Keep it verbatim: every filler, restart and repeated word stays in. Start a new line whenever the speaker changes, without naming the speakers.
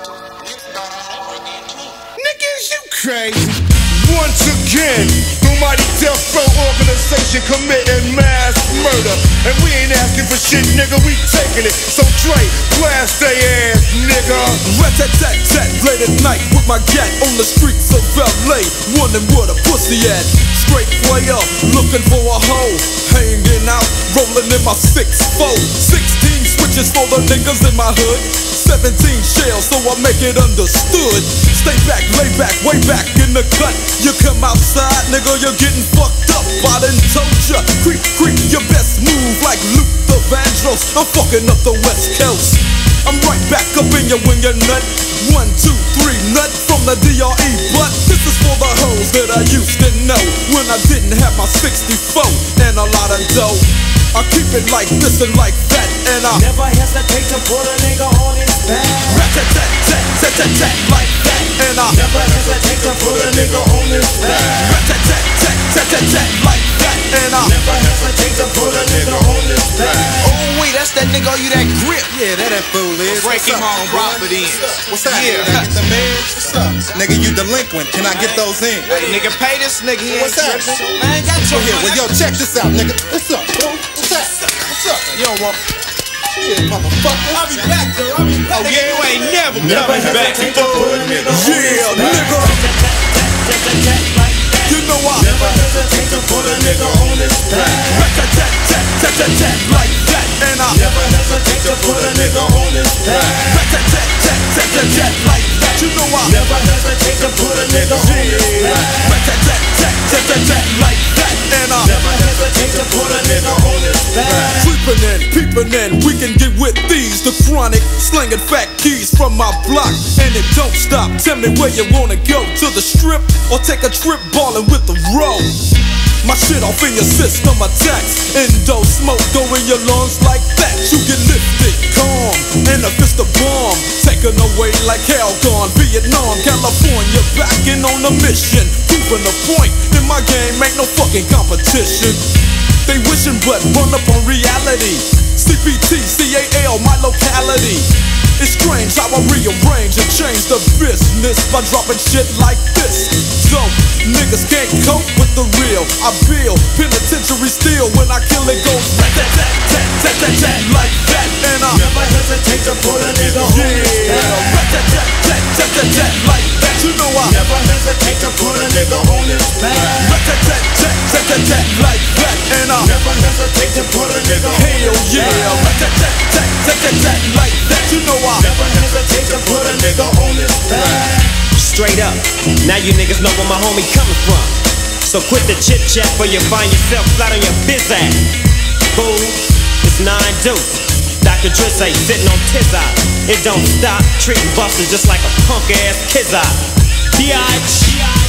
Niggas, you crazy. Once again, the mighty Death Row organization committing mass murder. And we ain't asking for shit, nigga, we taking it. So Dre, blast they ass, nigga.
Rat-tat-tat-tat, late at night with my gat on the streets of L A, wondering where the pussy at. Straight player, looking for a hoe, hanging out, rolling in my six four. Sixteen switches for the niggas in my hood, seventeen shells so I make it understood. Stay back, lay back, way back in the cut. You come outside, nigga, you're getting fucked up. I done told ya, creep, creep, your best move like Luther Vandross. I'm fucking up the West Coast. I'm right back up in your wing, your nut. One, two, three, nut from the D R E. But this is for the hoes that I used to know when I didn't have my sixty-four and a lot of dough. I keep it like this and like that, and I
never hesitate to put a nigga on his back.
Rat-tat-tat-tat-tat-tat like that, and I
never hesitate to put a nigga on his back.
Rat-tat-tat-tat-tat-tat like that, and I
never hesitate to put a nigga on his back.
Oh wait, that's that nigga, you that grip.
Yeah, that that fool is.
Break him on, rob it in.
What's up?
Yeah.
Can I get the meds? What's up? Nigga, you delinquent. Can I get those in?
Hey, nigga, pay this nigga. He
What's up?
Man, I ain't got your
Here, well, yo, check this out, nigga. What's up, bro? What's up? What's up?
You don't want.
Yeah, motherfucker.
I'll be back, though. I'll be back.
Oh, yeah, you ain't never
Never
coming back.
hesitate to put a nigga on
yeah,
his back.
nigga. You know I
Never hesitate to put a nigga on his back.
Rat-tat-tat-tat-tat like that, and I
Never hesitate to put a nigga on his back.
Rat-tat-tat-tat-tat like that. You know I
Never hesitate to put a nigga on his back.
Rat-tat-tat-tat-tat like that, and I
Never hesitate to put a nigga on his back.
Creeping in, peeping in, we can get with these. The chronic, slinging fat keys from my block, and it don't stop. Tell me where you wanna go, to the strip or take a trip ballin' with the road. My shit off in your system attacks. Endo smoke go in your lungs like that. You get lifted, calm, and a fist of bomb taken away like hell gone. Vietnam, California, backing on a mission. Proving the point, in my game ain't no fucking competition. They wishing but run up on reality. C P T, C A L, my locality. It's strange how I rearrange and change the business by dropping shit like this. So, niggas can't cope with the real. I feel penitentiary steel when I kill it goes rat-tat-tat-tat-tat like that, and I
Never hesitate to put a nigga on his
yeah,
back.
rat-tat-tat-tat-tat like that. You know I
Never hesitate to put a nigga on his back.
rat-tat-tat-tat-tat like that, and I
Never hesitate to put a nigga on
hell
his
yeah,
back.
rat-tat-tat-tat-tat like that. You know I
Never hesitate to put a nigga on his back.
Straight up, now you niggas know where my homie coming from. So quit the chit chat before you find yourself flat on your biz ass. Fool, it's nine deuce. Doctor Dre say sitting on Tizza. It don't stop treating busters just like a punk ass kizza. B I